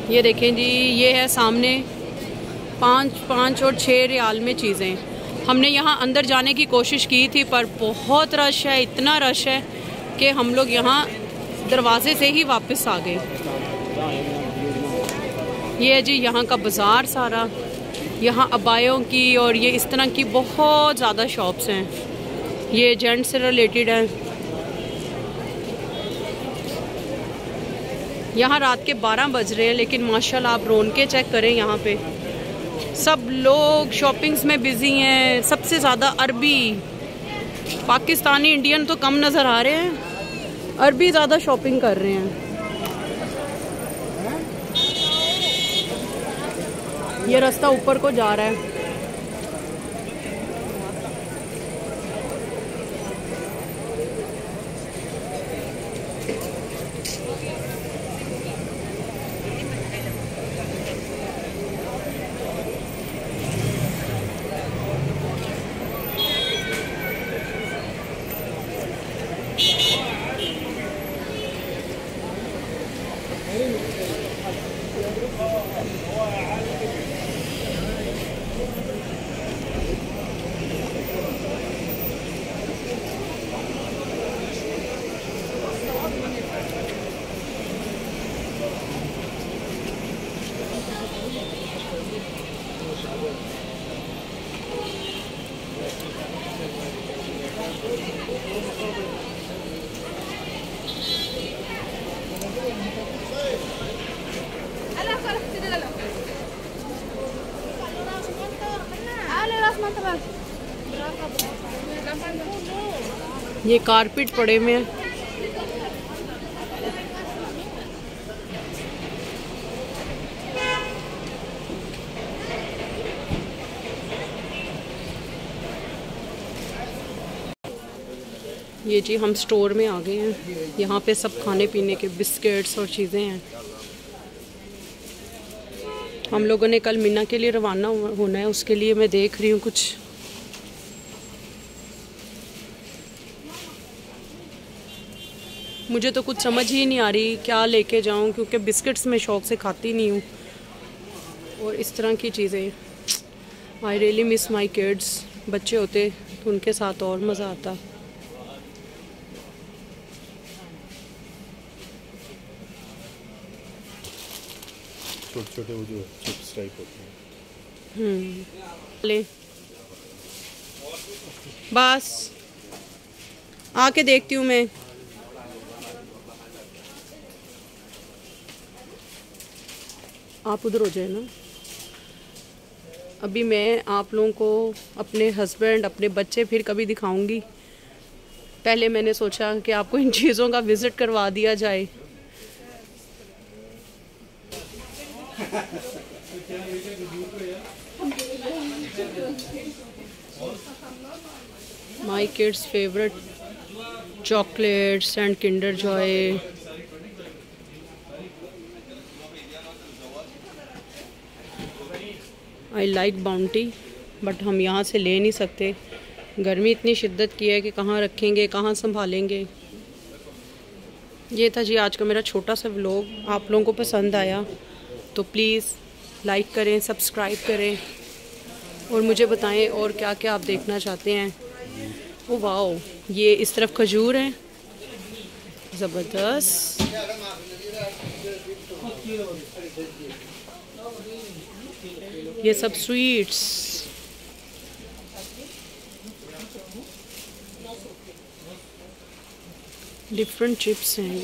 ये देखें जी, ये है सामने 5 और 6 रियाल में चीज़ें। हमने यहाँ अंदर जाने की कोशिश की थी पर बहुत रश है, इतना रश है कि हम लोग यहाँ दरवाजे से ही वापस आ गए। ये है जी यहाँ का बाज़ार सारा, यहाँ अबायों की और ये इस तरह की बहुत ज़्यादा शॉप्स हैं। ये जेंट्स से रिलेटेड है। यहाँ रात के 12 बज रहे हैं लेकिन माशाल्लाह आप रौनकें चेक करें, यहाँ पे सब लोग शॉपिंग्स में बिजी हैं। सबसे ज़्यादा अरबी, पाकिस्तानी इंडियन तो कम नज़र आ रहे हैं, अरबी ज़्यादा शॉपिंग कर रहे हैं। ये रास्ता ऊपर को जा रहा है। ये कारपेट पड़े हुए हैं। ये जी हम स्टोर में आ गए हैं। यहाँ पे सब खाने पीने के बिस्किट्स और चीज़ें हैं। हम लोगों ने कल मीना के लिए रवाना होना है, उसके लिए मैं देख रही हूँ कुछ। मुझे तो कुछ समझ ही नहीं आ रही क्या लेके जाऊँ, क्योंकि बिस्किट्स मैं शौक से खाती नहीं हूँ और इस तरह की चीज़ें। I really miss my kids. बच्चे होते तो उनके साथ और मज़ा आता। छोटे वो जो चिप्स टाइप होते हैं। ले बस आके देखती हूँ मैं। आप उधर हो जाए ना। अभी मैं आप लोगों को अपने हस्बैंड, अपने बच्चे फिर कभी दिखाऊंगी। पहले मैंने सोचा कि आपको इन चीज़ों का विज़िट करवा दिया जाए। My kids favourite chocolates and Kinder Joy. I like Bounty, but हम यहाँ से ले नहीं सकते। गर्मी इतनी शिद्दत की है कि कहाँ रखेंगे, कहाँ संभालेंगे। ये था जी आज का मेरा छोटा सा व्लॉग। आप लोगों को पसंद आया तो प्लीज़ लाइक करें, सब्सक्राइब करें और मुझे बताएं और क्या क्या आप देखना चाहते हैं। ओ वाओ, ये इस तरफ खजूर है, ज़बरदस्त। ये सब स्वीट्स। डिफरेंट चिप्स हैं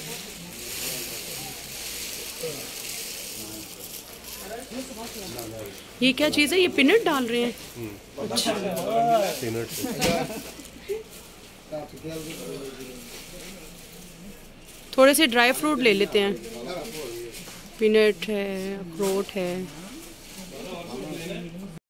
ये क्या चीज़ है? ये पीनट डाल रहे हैं। अच्छा, थोड़े से ड्राई फ्रूट ले लेते हैं। पीनट है, अखरोट है।